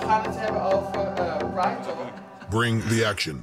gaan het hebben over Pride Talk. Bring the action.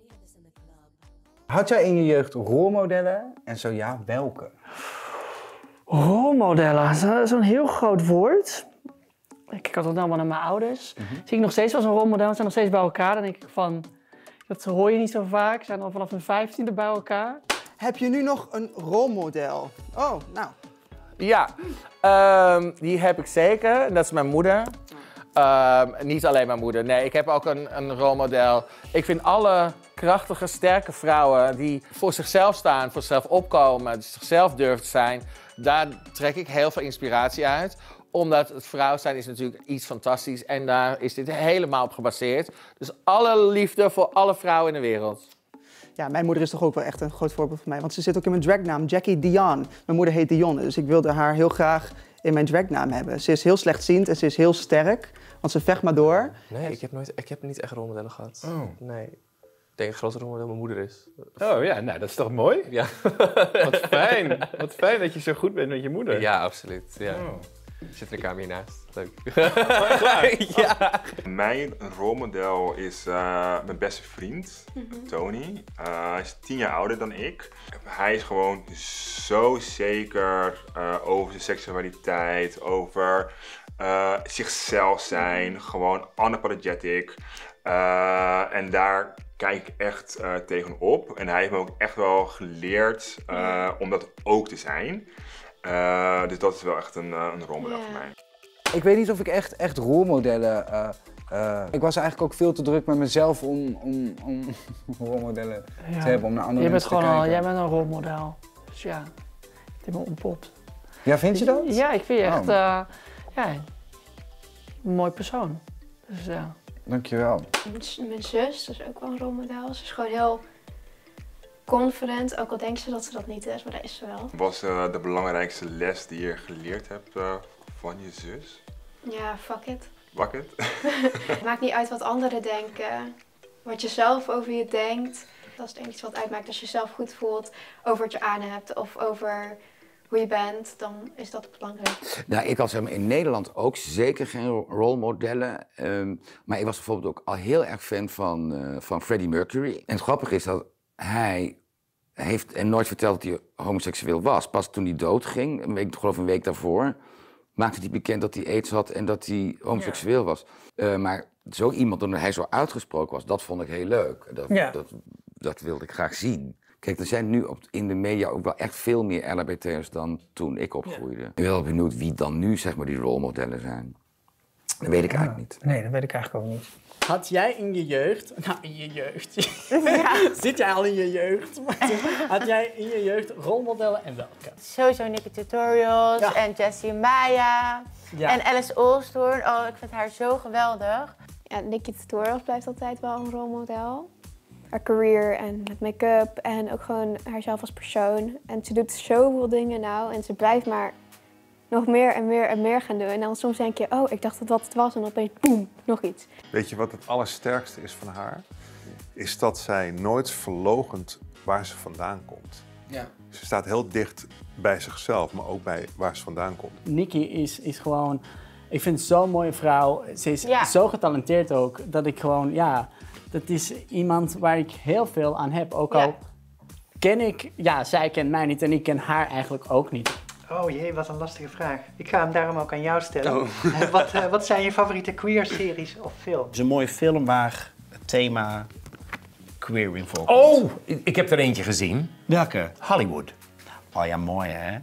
Had jij in je jeugd rolmodellen? En zo ja, welke? Rolmodellen, dat is een heel groot woord. Ik had het allemaal naar mijn ouders. Zie ik nog steeds als een rolmodel, ze zijn nog steeds bij elkaar. Dan denk ik van, dat hoor je niet zo vaak. Ze zijn al vanaf hun 15e bij elkaar. Heb je nu nog een rolmodel? Oh, nou. Ja, die heb ik zeker. Dat is mijn moeder. Niet alleen mijn moeder, nee, ik heb ook een rolmodel. Ik vind alle krachtige, sterke vrouwen die voor zichzelf staan, voor zichzelf opkomen, die zichzelf durven te zijn, daar trek ik heel veel inspiratie uit. Omdat het vrouw zijn is natuurlijk iets fantastisch en daar is dit helemaal op gebaseerd. Dus alle liefde voor alle vrouwen in de wereld. Ja, mijn moeder is toch ook wel echt een groot voorbeeld van mij. Want ze zit ook in mijn dragnaam, Jackie Dion. Mijn moeder heet Dionne, dus ik wilde haar heel graag in mijn dragnaam hebben. Ze is heel slechtziend en ze is heel sterk, want ze vecht maar door. Nee, ik heb niet echt rolmodellen gehad. Oh. Nee. Ik denk een grote rolmodel mijn moeder is. Oh ja, nou dat is toch mooi? Ja. Wat fijn. Wat fijn dat je zo goed bent met je moeder. Ja, absoluut. Ja. Oh. Ik zit er een kamer hiernaast. Leuk. Ja. Mijn rolmodel is mijn beste vriend, Tony. Hij is 10 jaar ouder dan ik. Hij is gewoon zo zeker over zijn seksualiteit, over zichzelf zijn, gewoon unapologetic. En daar kijk ik echt tegenop. En hij heeft me ook echt wel geleerd om dat ook te zijn. Dus dat is wel echt een rolmodel voor mij. Ik weet niet of ik echt rolmodellen... ik was eigenlijk ook veel te druk met mezelf om rolmodellen te hebben, om naar andere mensen te kijken. Jij bent een rolmodel. Dus ja, het heeft me ontpopt. Ja, vind je dat? Ja, ik vind je echt een mooi persoon. Dus ja. Dankjewel. Mijn zus, dat is ook wel een rolmodel. Ze is gewoon heel confident, ook al denkt ze dat ze dat niet is, maar dat is ze wel. Wat was de belangrijkste les die je geleerd hebt van je zus? Ja, fuck it. Fuck it? Het maakt niet uit wat anderen denken. Wat je zelf over je denkt, dat is denk ik iets wat uitmaakt. Als je jezelf goed voelt over wat je aan hebt of over hoe je bent, dan is dat belangrijk. Nou, ik had in Nederland ook zeker geen rolmodellen. Maar ik was bijvoorbeeld ook al heel erg fan van Freddie Mercury. En het grappige is dat hij heeft nooit verteld dat hij homoseksueel was. Pas toen hij doodging, ik geloof een week daarvoor, maakte hij bekend dat hij AIDS had en dat hij homoseksueel was. Maar zo iemand, omdat hij zo uitgesproken was, dat vond ik heel leuk. Dat wilde ik graag zien. Kijk, er zijn nu in de media ook wel echt veel meer LHBT'ers dan toen ik opgroeide. Ik ben wel benieuwd wie dan nu zeg maar die rolmodellen zijn. Dat weet ik eigenlijk niet. Nee, dat weet ik eigenlijk ook niet. Had jij in je jeugd... Nou, in je jeugd. Ja. Zit jij al in je jeugd? Had jij in je jeugd rolmodellen en welke? Sowieso Nikki Tutorials en Jessie Maya en Alice Oosthoorn. Oh, ik vind haar zo geweldig. Ja, Nikki Tutorials blijft altijd wel een rolmodel. Haar career en met make-up en ook gewoon haarzelf als persoon. En ze doet zoveel dingen nou en ze blijft maar nog meer en meer en meer gaan doen. En dan soms denk je, oh, ik dacht dat wat het was en opeens, boem, nog iets. Weet je wat het allersterkste is van haar? Is dat zij nooit verloochent waar ze vandaan komt. Ja. Ze staat heel dicht bij zichzelf, maar ook bij waar ze vandaan komt. Nikki is gewoon... Ik vind het zo'n mooie vrouw. Ze is zo getalenteerd ook, dat ik gewoon, dat is iemand waar ik heel veel aan heb. Ook al ken ik, zij kent mij niet en ik ken haar eigenlijk ook niet. Oh jee, wat een lastige vraag. Ik ga hem daarom ook aan jou stellen. Wat zijn je favoriete queer-series of films? Het is een mooie film waar het thema queer in voorkomt. Oh, ik heb er eentje gezien. Welke? Hollywood. Oh ja, mooi hè?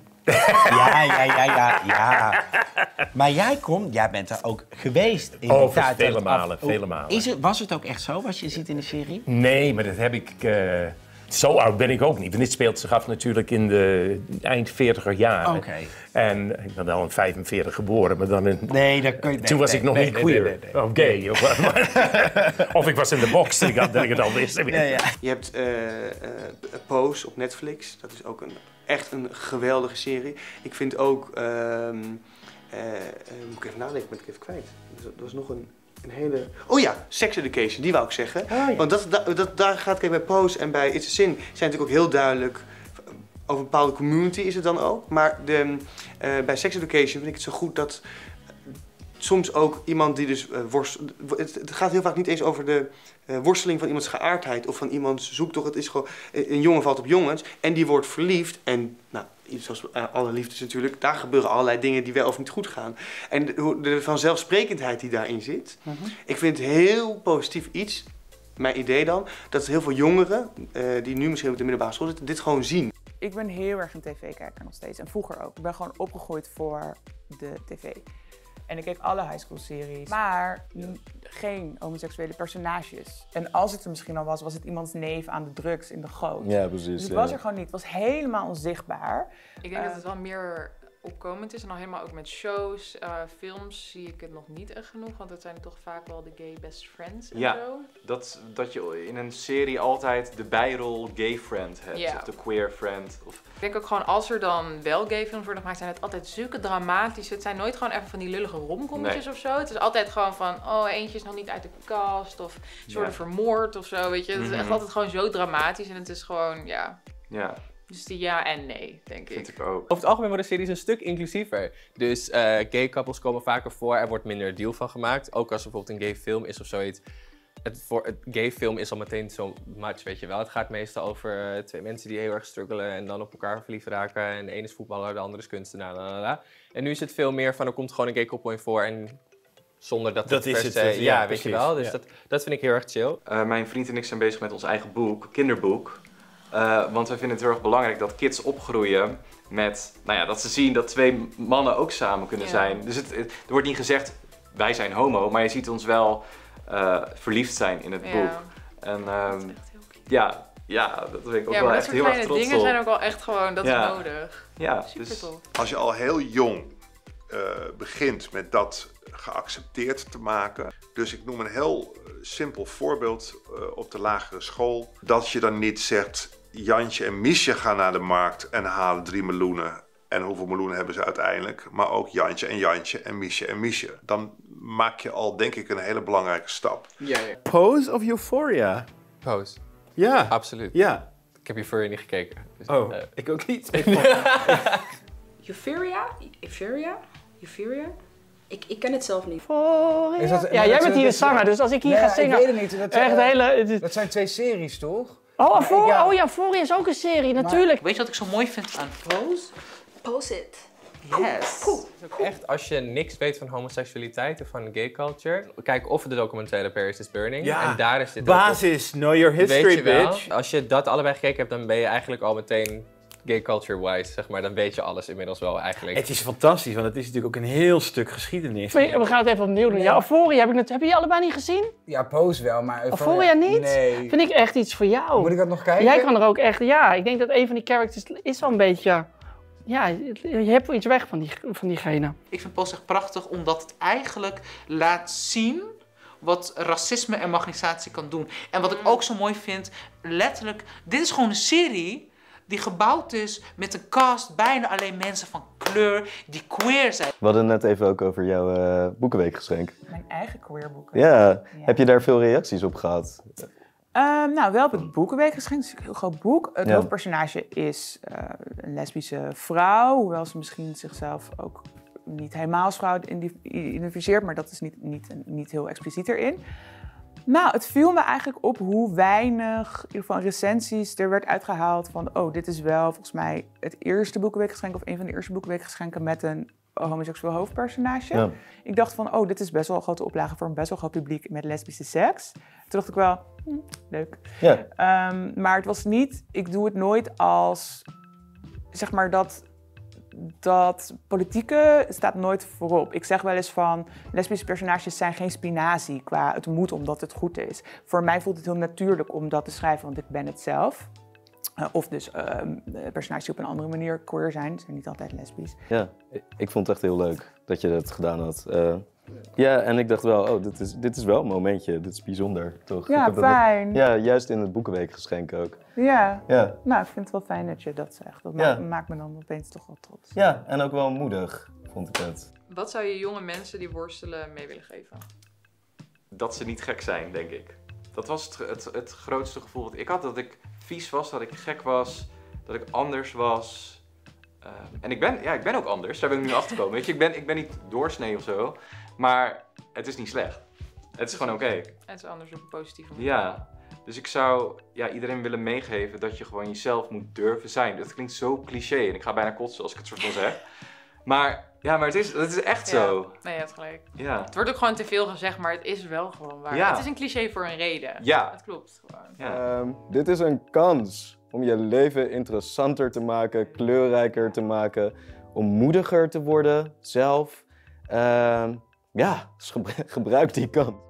Ja. Maar jij bent er ook geweest in die tijd. Vele malen. Was het ook echt zo, wat je ziet in de serie? Nee, maar dat heb ik... Zo oud ben ik ook niet. Want dit speelt zich af natuurlijk in de eind 40er jaren. Oké. En ik ben al in 45 geboren, maar dan toen was ik nog niet queer. Of gay. Of ik was in de box, dat ik het al wist. Je hebt Pose op Netflix. Dat is ook echt een geweldige serie. Ik vind ook... moet ik even nadenken, ben ik even kwijt. Er was nog een hele... Oh ja, Sex Education, die wou ik zeggen. Oh, ja. Want daar gaat, kijk, bij Pose en bij It's a Sin zijn natuurlijk ook heel duidelijk... Over een bepaalde community is het dan ook. Maar bij Sex Education vind ik het zo goed dat... soms ook iemand die dus het gaat heel vaak niet eens over de worsteling van iemands geaardheid of van iemands zoektocht. Het is gewoon, een jongen valt op jongens en die wordt verliefd. En nou, zoals alle liefdes natuurlijk, daar gebeuren allerlei dingen die wel of niet goed gaan. En de vanzelfsprekendheid die daarin zit. Ik vind het heel positief iets, mijn idee dan, dat heel veel jongeren die nu misschien op de middelbare school zitten, dit gewoon zien. Ik ben heel erg een tv-kijker nog steeds en vroeger ook. Ik ben gewoon opgegroeid voor de tv. En ik keek alle high school series, maar geen homoseksuele personages. En als het er misschien al was, was het iemands neef aan de drugs in de goot. Ja, precies. Dus het was er gewoon niet. Het was helemaal onzichtbaar. Ik denk dat het wel meer opkomend is. En al helemaal ook met shows, films zie ik het nog niet echt genoeg. Want dat zijn toch vaak wel de gay best friends en zo. Dat je in een serie altijd de bijrol gay friend hebt. Ja. Of de queer friend. Ik denk ook gewoon, als er dan wel gay films worden gemaakt, zijn het altijd zulke dramatische. Het zijn nooit gewoon even van die lullige romcommetjes of zo. Het is altijd gewoon van, eentje is nog niet uit de kast. Of ze worden vermoord of zo, weet je. Het is echt altijd gewoon zo dramatisch. En het is gewoon, ja. Dus die ja en nee, denk ik. Vind ik ook. Over het algemeen worden series een stuk inclusiever. Dus gay couples komen vaker voor, er wordt minder deal van gemaakt. Ook als er bijvoorbeeld een gay film is of zoiets. Het gay film is al meteen zo much, weet je wel. Het gaat meestal over twee mensen die heel erg struggelen en dan op elkaar verliefd raken. En de ene is voetballer, de andere is kunstenaar. En nu is het veel meer van, er komt gewoon een gay couple in voor en zonder dat het per se... Ja, weet je wel. Dus dat vind ik heel erg chill. Mijn vriend en ik zijn bezig met ons eigen boek, kinderboek. Want we vinden het heel erg belangrijk dat kids opgroeien met, dat ze zien dat twee mannen ook samen kunnen zijn. Dus er wordt niet gezegd, wij zijn homo, maar je ziet ons wel verliefd zijn in het boek. En dat vind ik ook wel echt heel erg trots op. Dat soort kleine dingen zijn ook wel echt gewoon, dat is nodig. Ja, super tof. Als je al heel jong begint met dat geaccepteerd te maken. Dus ik noem een heel simpel voorbeeld op de lagere school. Dat je dan niet zegt, Jantje en Miesje gaan naar de markt en halen 3 meloenen. En hoeveel meloenen hebben ze uiteindelijk? Maar ook Jantje en Miesje en Miesje. Dan maak je al, denk ik, een hele belangrijke stap. Pose of Euphoria? Pose. Ja. Absoluut. Ja. Ik heb Euphoria niet gekeken. Dus ik ook niet. Euphoria? Ik ken het zelf niet. Jij bent hier de zanger, dus als ik hier ga zingen... Ik weet het niet. Dat zijn 2 series, toch? Euphoria is ook een serie, natuurlijk. Weet je wat ik zo mooi vind aan Pose? Pose it. Yes. Het is ook echt, als je niks weet van homoseksualiteit of van gay culture, kijk of de documentaire Paris is Burning. Ja, en daar is dit basis, know your history, bitch. Als je dat allebei gekeken hebt, dan ben je eigenlijk al meteen gay culture-wise, zeg maar. Dan weet je alles inmiddels wel eigenlijk. Het is fantastisch, want het is natuurlijk ook een heel stuk geschiedenis. We gaan het even opnieuw doen. Ja, Euphoria, heb je die allebei niet gezien? Ja, Pose wel, maar Euphoria niet? Nee. Vind ik echt iets voor jou. Moet ik dat nog kijken? Jij kan er ook echt... Ja, ik denk dat een van die characters is wel een beetje... Ja, je hebt wel iets weg van diegene. Ik vind Pose echt prachtig, omdat het eigenlijk laat zien wat racisme en marginalisatie kan doen. En wat ik ook zo mooi vind, letterlijk, dit is gewoon een serie die gebouwd is met een cast bijna alleen mensen van kleur die queer zijn. We hadden het net even ook over jouw boekenweekgeschenk. Mijn eigen queerboeken. Ja, heb je daar veel reacties op gehad? Wel op het boekenweekgeschenk. Het is een heel groot boek. Het hoofdpersonage is een lesbische vrouw, hoewel ze misschien zichzelf ook niet helemaal als vrouw identificeert, maar dat is niet heel expliciet erin. Nou, het viel me eigenlijk op hoe weinig, in ieder geval recensies, er werd uitgehaald van, dit is wel volgens mij het eerste boekenweekgeschenk of een van de eerste boekenweekgeschenken met een homoseksueel hoofdpersonage. Ja. Ik dacht van, dit is best wel een grote oplage voor een best wel groot publiek met lesbische seks. Toen dacht ik wel, leuk. Ja. Maar het was niet, ik doe het nooit als, zeg maar, dat politieke staat nooit voorop. Ik zeg wel eens van, lesbische personages zijn geen spinazie qua het moet omdat het goed is. Voor mij voelt het heel natuurlijk om dat te schrijven, want ik ben het zelf. Of dus personages die op een andere manier queer zijn niet altijd lesbisch. Ja, ik vond het echt heel leuk dat je dat gedaan had. Ja, en ik dacht wel, dit is wel een momentje, dit is bijzonder, toch? Ja, fijn. Ja, juist in het boekenweekgeschenk ook. Ja. Nou, ik vind het wel fijn dat je dat zegt. Dat maakt me dan opeens toch wel trots. Ja, en ook wel moedig, vond ik het. Wat zou je jonge mensen die worstelen mee willen geven? Dat ze niet gek zijn, denk ik. Dat was het grootste gevoel wat ik had, dat ik vies was, dat ik gek was, dat ik anders was. En ik ben ook anders, daar ben ik nu achter gekomen. Weet je, ik ben niet doorsnee of zo, Maar het is niet slecht. Het is gewoon oké. Het is anders op een positieve manier. Ja. Dus ik zou iedereen willen meegeven dat je gewoon jezelf moet durven zijn. Dat klinkt zo cliché en ik ga bijna kotsen als ik het soort van zeg. Maar het is echt zo. Nee, je hebt gelijk. Ja. Het wordt ook gewoon te veel gezegd, maar het is wel gewoon waar. Ja. Het is een cliché voor een reden. Ja. Het klopt gewoon. Ja. Dit is een kans om je leven interessanter te maken, kleurrijker te maken, om moediger te worden zelf. Gebruik die kans.